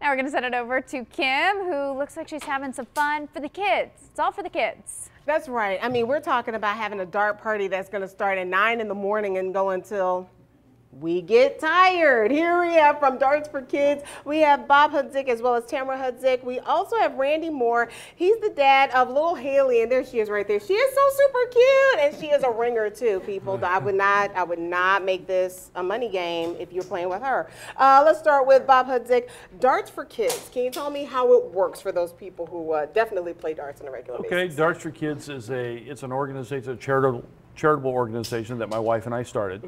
Now we're going to send it over to Kim, who looks like she's having some fun for the kids. It's all for the kids. That's right. I mean, we're talking about having a dart party that's going to start at 9 in the morning and go until we get tired. Here we have from Darts for Kids, we have Bob Hudzik as well as Tamara Hudzik. We also have Randy Moore. He's the dad of little Haley, and there she is right there. She is so super cute, and she is a ringer too, people. I would not make this a money game if you're playing with her. Let's start with Bob Hudzik. Darts for Kids. Can you tell me how it works for those people who definitely play darts on a regular basis? Okay, Darts for Kids is it's an organization, a charitable organization that my wife and I started.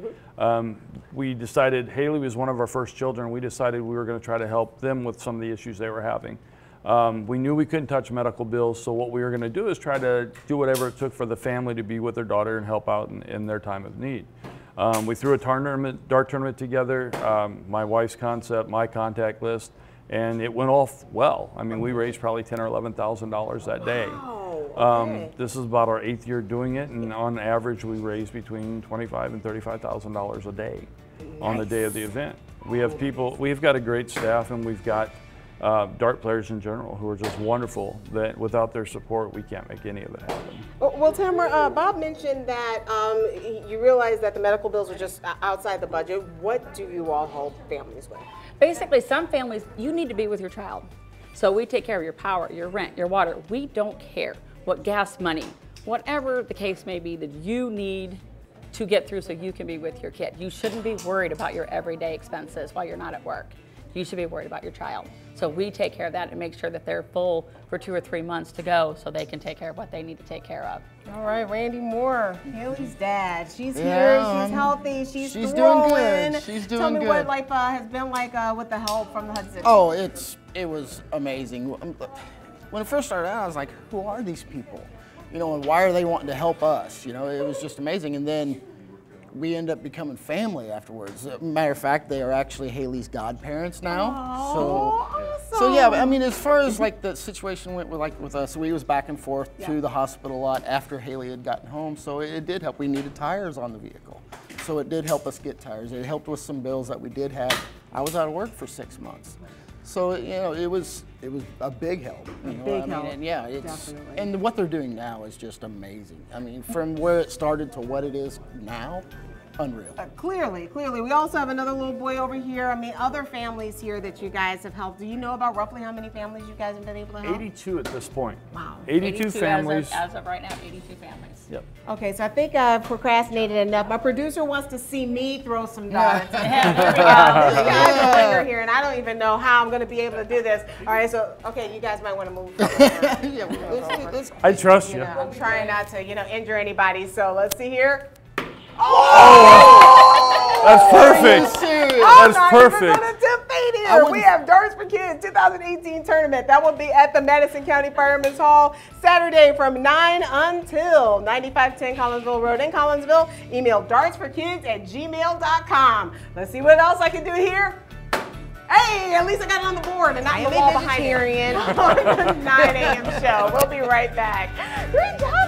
We decided, Haley was one of our first children, we decided we were going to try to help them with some of the issues they were having. We knew we couldn't touch medical bills, so what we were going to do is try to do whatever it took for the family to be with their daughter and help out in their time of need. We threw a dart tournament together, my wife's concept, my contact list, and it went off well. I mean, we raised probably $10,000 or $11,000 that day. Okay. This is about our 8th year doing it, and on average we raise between $25,000 and $35,000 a day on the day of the event. We have people, we've got a great staff, and we've got dart players in general who are just wonderful, that without their support we can't make any of it happen. Well, Tamara, Bob mentioned that you realize that the medical bills are just outside the budget. What do you all help families with? Basically, some families, you need to be with your child. So we take care of your power, your rent, your water. We don't care what gas money, whatever the case may be that you need to get through so you can be with your kid. You shouldn't be worried about your everyday expenses while you're not at work. You should be worried about your child. So we take care of that and make sure that they're full for 2 or 3 months to go so they can take care of what they need to take care of. All right, Randy Moore, Haley's dad. She's here, she's healthy, she's doing good. She's doing good. Tell me what life has been like with the help from the Hudzik. Oh, it was amazing. When it first started out, I was like, who are these people? You know, and why are they wanting to help us? You know, it was just amazing. And then we end up becoming family afterwards. Matter of fact, they are actually Haley's godparents now. Awesome. So yeah, I mean, as far as like the situation went with us, we was back and forth to the hospital a lot after Haley had gotten home. So it did help. We needed tires on the vehicle, so it did help us get tires. It helped with some bills that we did have. I was out of work for 6 months. So, you know, it was a big help. You know what I mean? And yeah, and what they're doing now is just amazing. I mean, from where it started to what it is now, unreal. Clearly. We also have another little boy over here. I mean, other families here that you guys have helped. Do you know about roughly how many families you guys have been able to help? 82 at this point. Wow. 82 families. As of right now, 82 families. Yep. Okay, so I think I've procrastinated enough. My producer wants to see me throw some darts. Here we go. You guys are linger here, and I don't even know how I'm going to be able to do this. All right, so, okay, you guys might want to move. I trust you. I'm trying not to, injure anybody, so let's see here. That's perfect. That's perfect. We have Darts for Kids 2018 tournament. That will be at the Madison County Fireman's Hall Saturday from 9 until 9510 Collinsville Road in Collinsville. Email dartsforkids@gmail.com. Let's see what else I can do here. Hey, at least I got it on the board and not the wall behind it. On the 9 a.m. show. We'll be right back. Great job.